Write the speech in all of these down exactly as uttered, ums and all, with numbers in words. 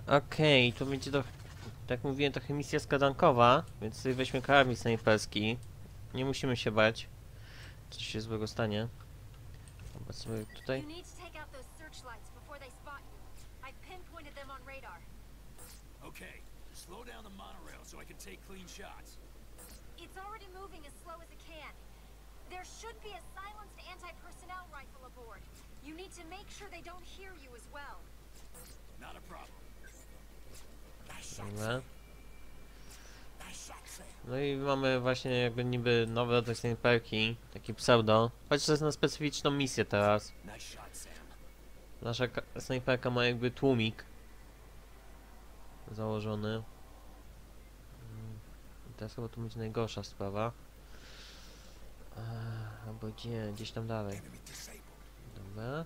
Okej, okay, to będzie to, tak mówiłem, trochę misja skadankowa, więc sobie weźmy karabin snajperski. Nie musimy się bać, coś się złego stanie. Zobaczmy tutaj. Okay, slow down the monorail so I can take clean shots. It's already moving as slow as it can. There should be a silenced anti-personnel rifle aboard. You need to make sure they don't hear you as well. Not a problem. Dobra. No i mamy właśnie jakby niby nowe rodzaj snajperki, taki pseudo. Patrz, to jest na specyficzną misję teraz. Nasza snajperka ma jakby tłumik założony. I teraz chyba tu będzie najgorsza sprawa. Eee, albo gdzie? Gdzieś tam dalej. Dobra.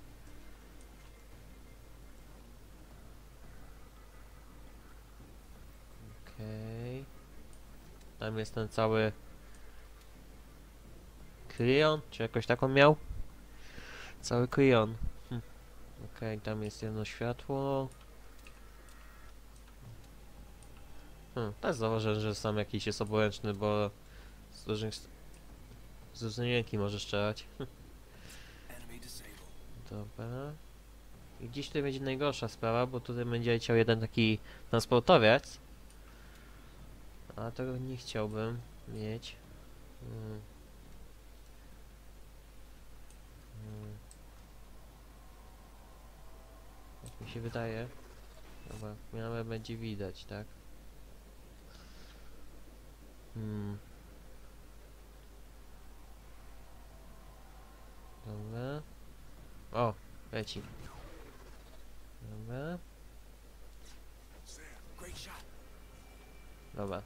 Okej. Okay. Tam jest ten cały Krion, czy jakoś tak on miał? Cały Krion. Hm. Okej, okay, tam jest jedno światło. Hmm, też zauważyłem, że sam jakiś jest oburęczny, bo z różnych z różnej ręki może strzelać. Dobra. I dziś tutaj będzie najgorsza sprawa, bo tutaj będzie leciał jeden taki transportowiec. A tego nie chciałbym mieć. Hmm. Hmm. Jak mi się wydaje. Dobra, miałem będzie widać, tak? Hmm. Dobra. O, leci. Dobra. Dobra.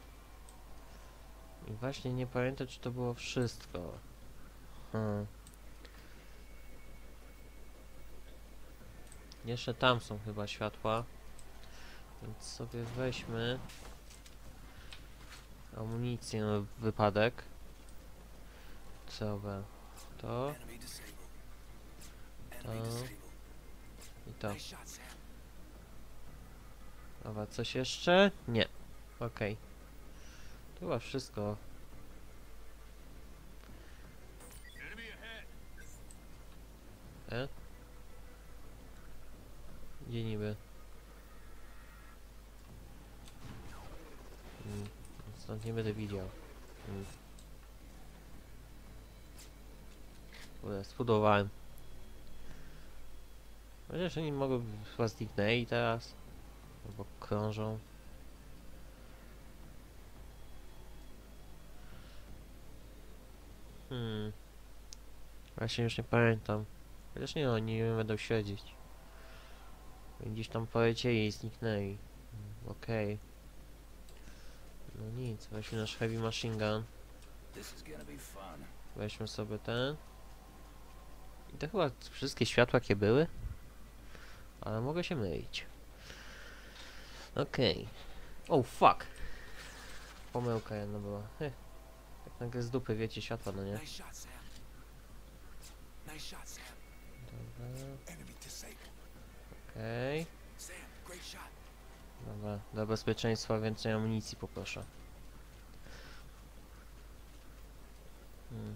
I właśnie nie pamiętam, czy to było wszystko. Hmm. Jeszcze tam są chyba światła. Więc sobie weźmy amunicję na wypadek. Dobra. To. To. I to. Dobra, coś jeszcze? Nie. Okej. Okay. To chyba wszystko. E? Gdzie niby? Hmm. Stąd nie będę widział. Hmm. Kurde, spudowałem. Chociaż oni mogą chyba zniknęli teraz. Albo krążą. Hmm. Właśnie już nie pamiętam. Chociaż nie, oni nie będą śledzić. Gdzieś tam polecieli i zniknęli. Hmm, okej. Okay. No nic, weźmy nasz heavy machine gun. Weźmy sobie ten. I to chyba wszystkie światła, jakie były. Ale mogę się mylić. Okej. Okay. Oh fuck. Pomyłka jedna była. Heh. Tak nagle z dupy wiecie światła, no nie? Dobra. Okej. Okay. Dobra, dla bezpieczeństwa więcej amunicji poproszę. Hmm.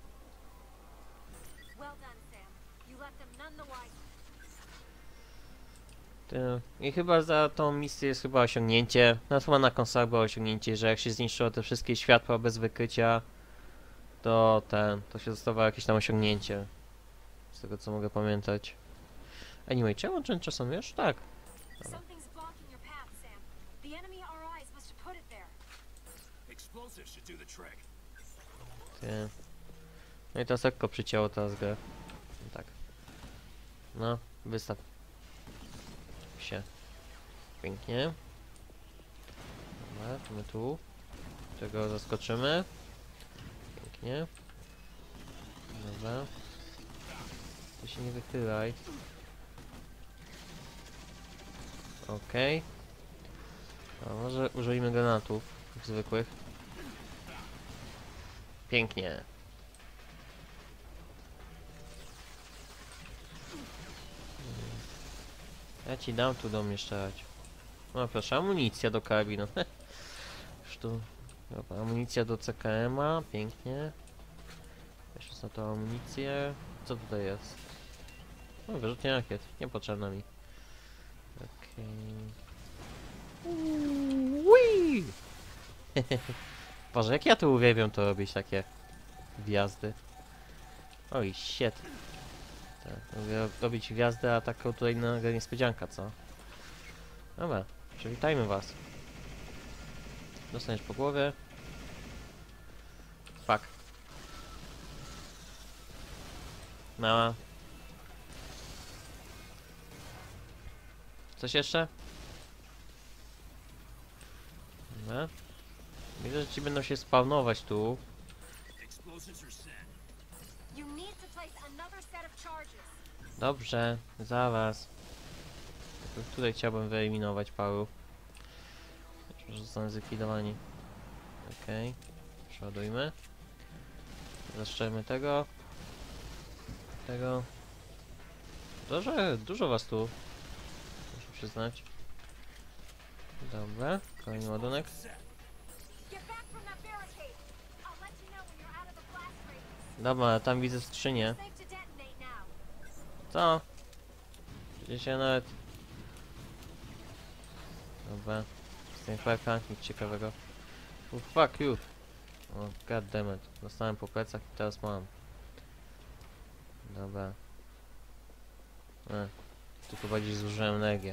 Ty, I chyba za tą misję jest chyba osiągnięcie. No chyba na konsolach było osiągnięcie, że jak się zniszczyło te wszystkie światła bez wykrycia, to ten, to się dostawało jakieś tam osiągnięcie. Z tego co mogę pamiętać. Anyway, czy ja łączę czasem już? Tak. Dobra. Ty. No i to lekko przycięło teraz grę. No tak. No, wystaw się. Pięknie. Dobra, to my tu. Czego zaskoczymy. Pięknie. Dobra. Ty się nie wychylaj. Okej. Okay. Może użyjmy granatów zwykłych. Pięknie. Ja ci dam tu do mnie strzelać. No proszę, amunicja do karabinu. Już tu... Dobra, amunicja do C K M-a, pięknie. Jeszcze za to amunicję. Co tutaj jest? No, wyrzutnie rakiet, niepotrzebna mi. Okej. Uuu, Boże, jak ja tu uwielbiam to robić, takie wjazdy. Oj, shit. Tak, lubię robić gwiazdę, a taką tutaj nagle niespodzianka, co? Dobra, przywitajmy was. Dostaniesz po głowie. Fuck. Mała. Coś jeszcze? Dobra. Widzę, że ci będą się spawnować tu. Explosives are set. You need to place another set of charges. Dobrze, zaraz. Tylko tutaj chciałbym wyeliminować paru. Może zostaną zlikwidowani. Okej. Okay. Przeładujmy. Zaszczelmy tego. Tego. Dużo, dużo was tu. Muszę przyznać. Dobra, kolejny ładunek. Get back from that barricade. I'll let you know when you're out of the blast radius. Dobra, tam widzę skrzynię. Safe to detonate now. Co? Gdzieś się nawet... Dobra. Z tym flarka, nic ciekawego. Oh, fuck you. O, oh, goddammit. Dostałem po plecach i teraz mam. Dobra. E, tu chyba gdzieś zużyłem energię.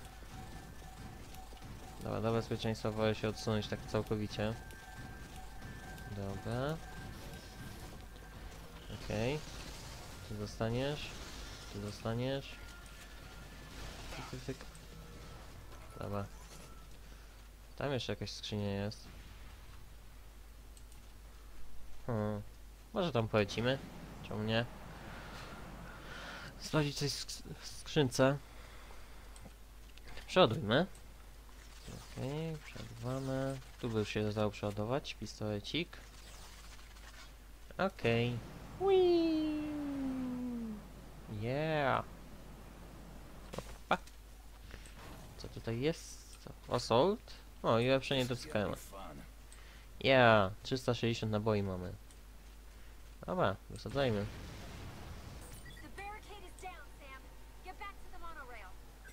Dobra, dla bezpieczeństwa wolę się odsunąć tak całkowicie. Dobra. Okej. Okay. Ty dostaniesz. Ty dostaniesz. Tyk, tyk, tyk. Dobra. Tam jeszcze jakaś skrzynia jest. Hmm. Może tam polecimy? Czemu nie? Sprawdzić coś w sk w skrzynce. Przeładujmy. Okej, okay, przeładowamy. Tu by się dało przeładować. Pistolecik. Okej. Okay. Yeah. Opa. Co tutaj jest? Assault? O, i ulepszenie do C K M. Yeah, trzysta sześćdziesiąt naboi mamy. Dobra, wysadzajmy. The barricade is down, Sam. Get back to the monorail.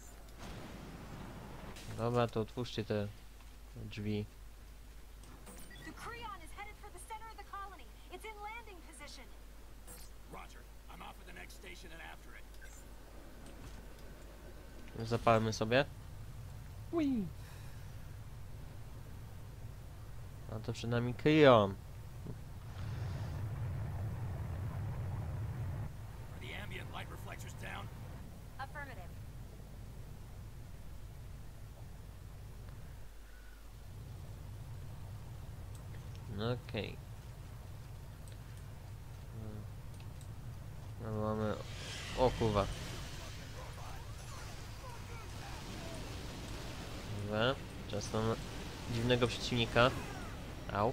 Dobra, to otwórzcie te drzwi. The Creon is headed for the center of the colony. It's in landing position. Roger. I'm off at the next station and after it. Zapalmy sobie. Ui. A to przed nami Creon. Are the ambient light reflectors down? Affirmative. No okej. No mamy... O kurwa. Dobra. Czas na dziwnego przeciwnika. Au.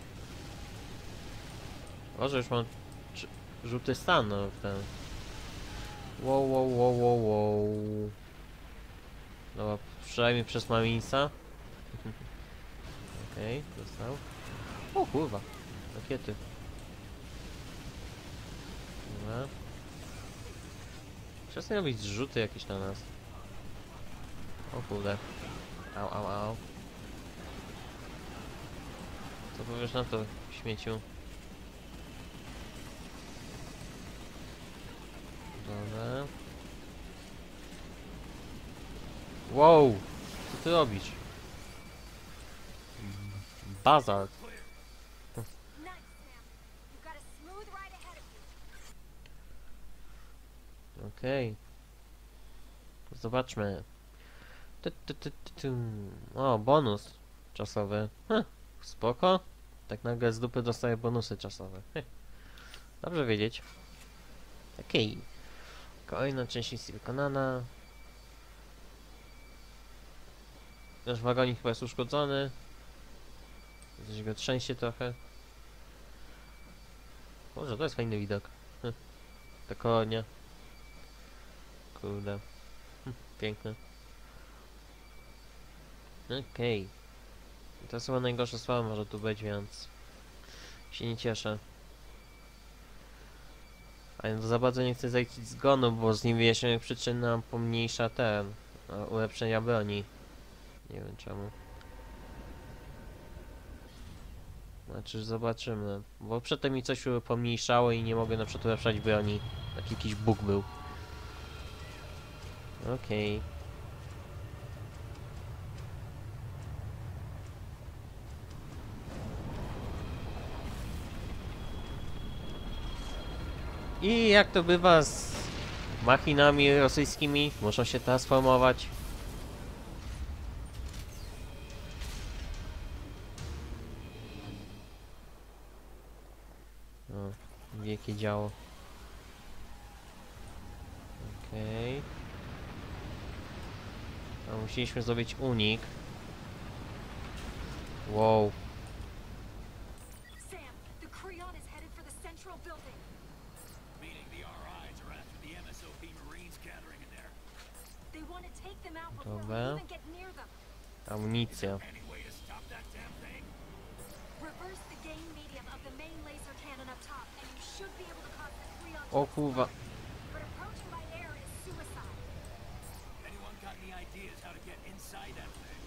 Może już mam cz- żółty stan, no w ten. Wow, wow, wow, wow, wow. Dobra, przynajmniej przez Marinsa. Okej, okay, dostał. O kurwa, rakiety. Dobra. Przestań robić zrzuty jakieś na nas. O kurde. Au, au, au. Co powiesz na to, śmieciu? Dobra. Wow! Co ty robisz? Bazalt. Nice, Sam. You've got a smooth ride ahead of you. Okej. Okay. Zobaczmy. Ty, ty, ty, ty, ty. O, bonus czasowy. Hm, spoko. Tak nagle z dupy dostaję bonusy czasowe. Heh. Dobrze wiedzieć. Okej. Okay. Kolejna część misji wykonana. Nasz wagonik chyba jest uszkodzony. Gdzieś go trzęsie trochę. Może to jest fajny widok. Hm. Ta kolonia. Kurde. Hm, piękne. Okej. To jest chyba najgorsza sprawa może tu być, więc się nie cieszę. Ale za bardzo nie chcę zajść z zgonu, bo z niewyjaśnionych przyczyn nam pomniejsza ten e, ulepszenia broni. Nie wiem czemu. Znaczy zobaczymy. Bo przedtem mi coś pomniejszało i nie mogę na przykład ulepszać broni. Taki jakiś bóg był. Okej. I jak to bywa z machinami rosyjskimi, muszą się transformować. O, wielkie działo. Okej. A musieliśmy zrobić unik. Wow. Sam, the Creon is headed for the central building. Meaning the R Is are after the M S O P Marines gathering in there. They want to take them out before Dobra. we even get near them. Amunicja. Any way to stop that damn thing? Reverse the gain medium of the main laser cannon up top, and you should be able to cause the Creon to O kurwa. explode. But approaching by air is suicide. Anyone got any ideas how to get inside that thing?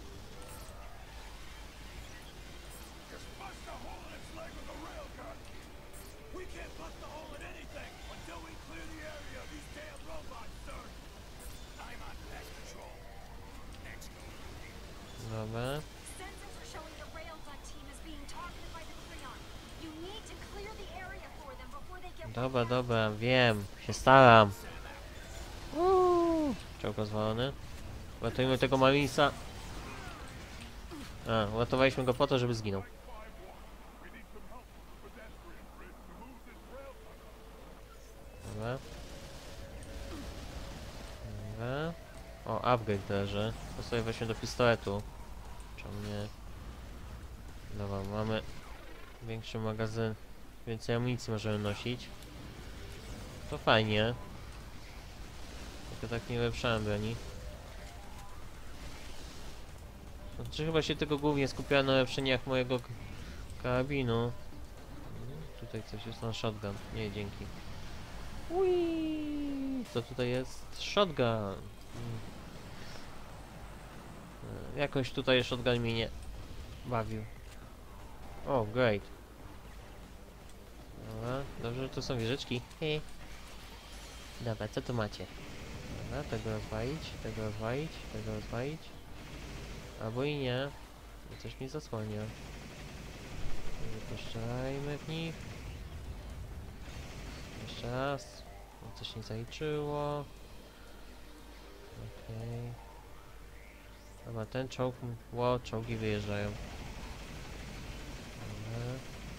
Just bust a hole in its leg with a railgun. We can't bust a hole in anything until we clear the area of these damn robots, sir. I'm on pest control. Next go. Dobra. Sensors are showing the railgun team is being targeted by the Creon. You need to clear the area for them before they get Dobra, dobra, wiem. Się staram. Uuu. Czołg rozwalony. Ratujmy tego Marinesa. A, uratowaliśmy go po to, żeby zginął. Dobra. Dobra. O, upgrade leży. To sobie weźmy do pistoletu. Czemu nie? Dobra, mamy większy magazyn. Więcej amunicji możemy nosić. To fajnie. Tylko tak nie ulepszałem broni. Znaczy chyba się tylko głównie skupiałem na ulepszeniach mojego k- karabinu. Mm, Tutaj coś jest na shotgun. Nie, dzięki. Ui, co tutaj jest? Shotgun. Mm. E, Jakoś tutaj shotgun mnie nie bawił. O, great. Dobra, dobrze, że to są wieżyczki. He. Dobra, co tu macie? Dobra, tego rozwalić, tego rozwalić, tego rozwalić. Albo i nie. Bo coś mi zasłania. Wypuszczajmy w nich. Jeszcze raz. Bo coś nie zaliczyło. Okej. Dobra, ten czołg... Ło, czołgi wyjeżdżają. Dobra.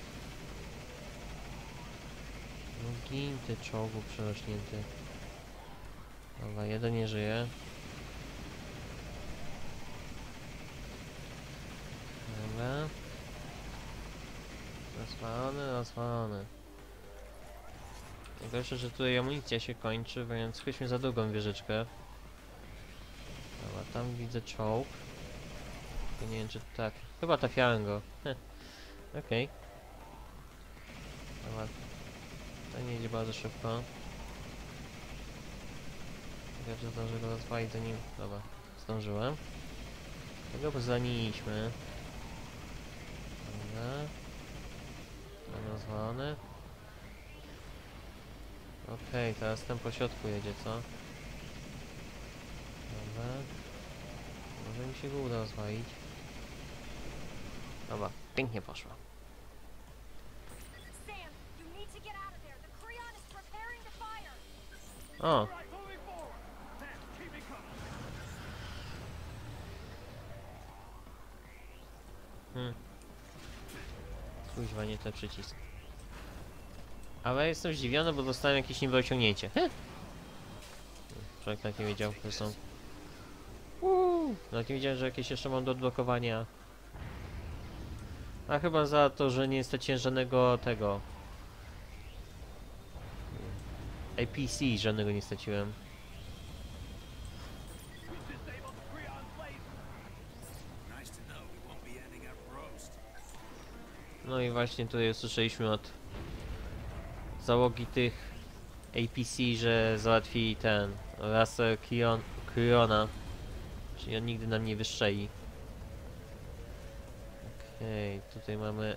No gin ty czołgu przerośnięty. Dobra, jeden nie żyje. Dobra. Rozwalony, rozwalony. Najgorsze, że tutaj amunicja się kończy, więc chodźmy za drugą wieżyczkę. Dobra, tam widzę czołg. Tylko nie wiem czy tak. Chyba trafiałem go. Heh. Okej. Dobra. To nie idzie bardzo szybko. Ciekawe, że zdążę go rozwalić zanim... Dobra, zdążyłem. Tego pozaniliśmy. Dobra. Ten rozwalony. Okej, teraz ten po środku jedzie, co? Dobra. Może mi się go uda rozwalić. Dobra, pięknie poszło. Sam, you need to get out of there. The Creon is preparing to fire. O! Hmm. Kuźwa, nie ten przycisk. Ale jestem zdziwiony, bo dostałem jakieś niby osiągnięcie. Heh. Człowiek tak nie wiedział, że są. Uuu, nawet nie wiedziałem, że jakieś jeszcze mam do odblokowania. A chyba za to, że nie straciłem żadnego tego... A P C żadnego nie straciłem. No i właśnie tutaj usłyszeliśmy od załogi tych A P C, że załatwili ten rasę Kion, Kryona, czyli on nigdy nam nie wystrzeli. Okej, okay, tutaj mamy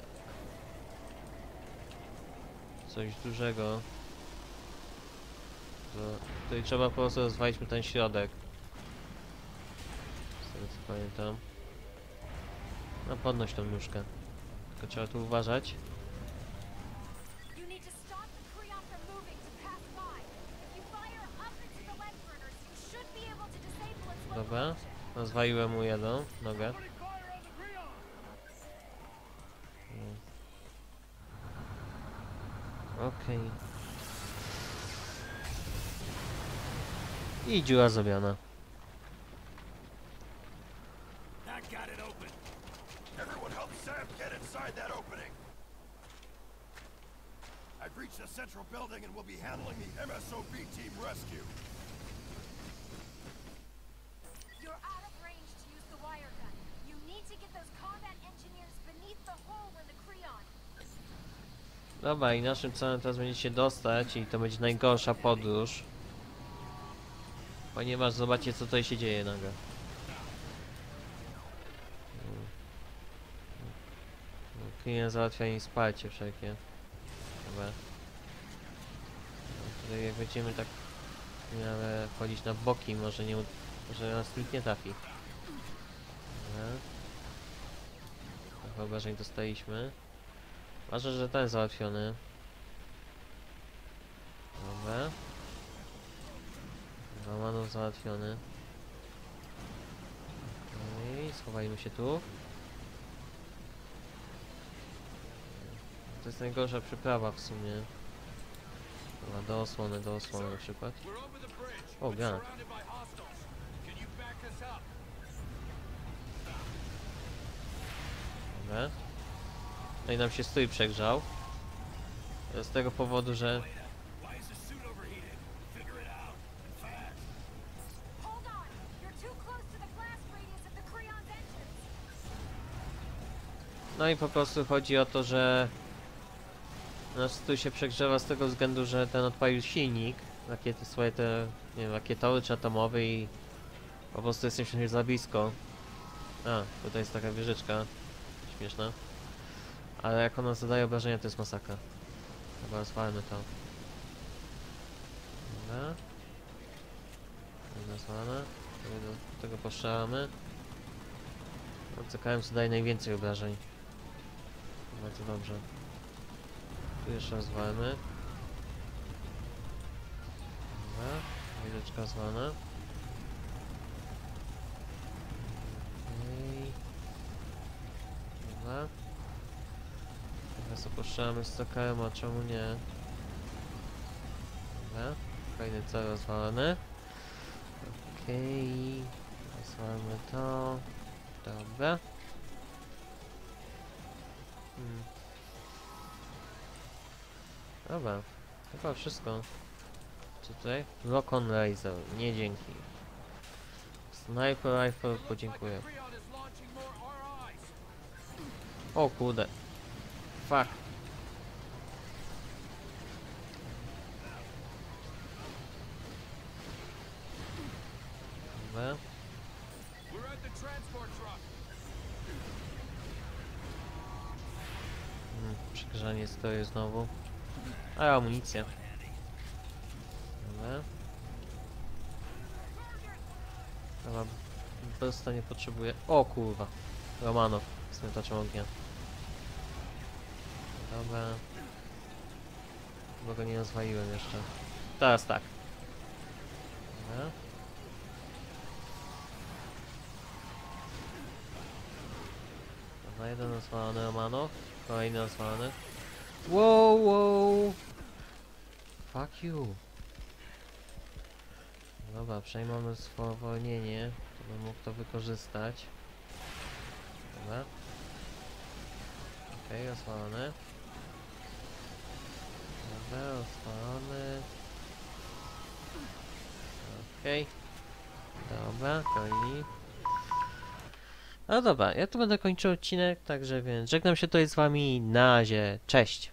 coś dużego. To tutaj trzeba po prostu rozwalić mu ten środek. Z tego co pamiętam. No podnoś tą nóżkę. Tylko trzeba tu uważać. You need to stop the Creon from moving to pass by. If you fire up into the leg burners, you should be able to disable its Dobra, locomotion. rozwaliłem mu jedną nogę. Putting fire on the Creon! Okej. I dziura zrobiona. That got it open. Everyone help Sam get inside that opening. I've reached the central building and will be handling the M S O B team rescue. You're out of range to use the wire gun. You need to get those combat engineers beneath the hole in the Creon. Dobra, i naszym celem teraz będzie się dostać i to będzie najgorsza podróż. Ponieważ zobaczcie co tutaj się dzieje nagle. Klient załatwia im spalcie wszelkie. Dobra. No, tutaj jak będziemy tak w miarę chodzić na boki, może nie, może nas nikt nie trafi. Dobra. Trochę obrażeń dostaliśmy. Ważne, że ten załatwiony. Dobra. Romanów załatwiony. No i schowajmy się tu. To jest najgorsza przyprawa w sumie. Dobra, do osłony, do osłony na przykład. We're over the bridge. Oh, but God. surrounded by hostiles. Can you back us up? Dobra. No i nam się strój przegrzał. Z tego powodu, że... Why is the suit overheated? Figure it out. And fast. Hold on! You're too close to the blast radius of the Creon's engines. No i po prostu chodzi o to, że... Nasz strój się przegrzewa z tego względu, że ten odpalił silnik. Rakiety swoje te... nie wiem, rakietowy czy atomowy i... Po prostu jesteśmy już za blisko. A, tutaj jest taka wieżyczka. Śmieszna. Ale jak ona zadaje obrażenia, to jest masakra. Chyba rozwalmy to. Dobra. Rozwalone. Do tego postrzelamy. No, C K M zadaje najwięcej obrażeń. Bardzo dobrze. Tu jeszcze rozwalmy. Dobra. Wieżyczka rozwalona. Okej. Dobra. Teraz opuszczamy z C K M, a czemu nie? Dobra. Fajny cel rozwalony. Okej. Rozwalmy to. Dobra. Hmm. Dobra. Chyba wszystko. Co tutaj? Lock on laser. Nie dzięki. Sniper rifle. Podziękuję. Creon is launching more R Is. O kurde. Fuck. Dobra. We're at the transport truck. Hmm, przegrzanie stoi znowu. A amunicja. Dobra. Chyba Bursta nie potrzebuje. O kurwa. Romanow z miotaczem ognia. Dobra. Bo go nie rozwaliłem jeszcze. Teraz tak. Dobra. Dobra, jeden rozwalony Romanow. Kolejny rozwalony. Wow, wow. Fuck you. Dobra, przynajmniej mamy spowolnienie, to bym mógł to wykorzystać. Dobra. Okej, okay, rozwalony. Dobra, rozwalony. Okej. Okay. Dobra, kolejni. No dobra, ja tu będę kończył odcinek, także więc żegnam się tutaj z wami, na razie, cześć.